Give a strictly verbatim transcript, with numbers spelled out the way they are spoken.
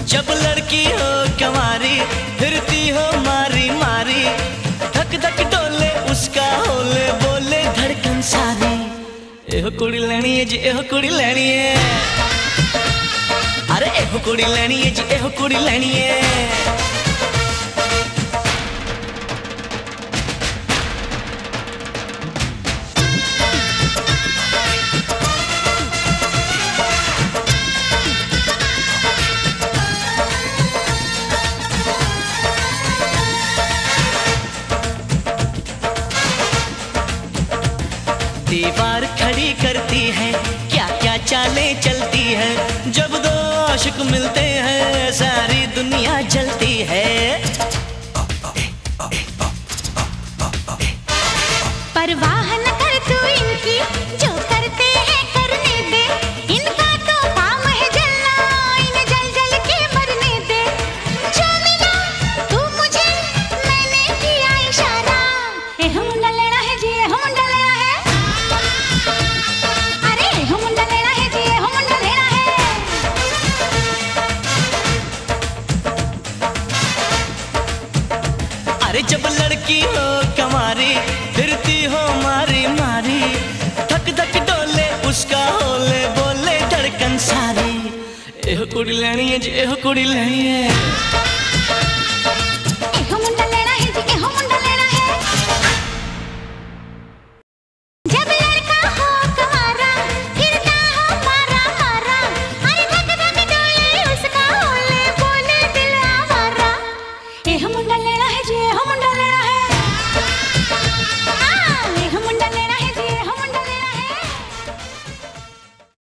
जब लड़की हो कमारी फिरती हो मारी मारी, धक धक डोले उसका होले बोले धड़कन सारी। एहो कुड़ी लेनी है जी एहो कुड़ी लेनी है, अरे एहो कुड़ी लेनी है जी एहो कुड़ी लेनी है। दीवार खड़ी करती है, क्या क्या चालें चलती है, जब दो आशिक मिलते हैं सारी दुनिया जलती है। परवाह न कर तू इनकी, जो करते हैं करने दे, इनका तो काम है जलना, इन्हें जल जल के मरने दे। जो मिला तू मुझे मैंने किया इशारा, ए हम मुंडा लेना है जी ए हम मुंडा लेना है, अरे ए हम मुंडा लेना है जी ए हम मुंडा लेना है। अरे जब लड़की हो कमारी फिरती हो मारी मारी, धक धक डोले उसका होले बोले धड़कन सारी। एहो कुड़ी लेनी है जी एहो कुड़ी लेनी है।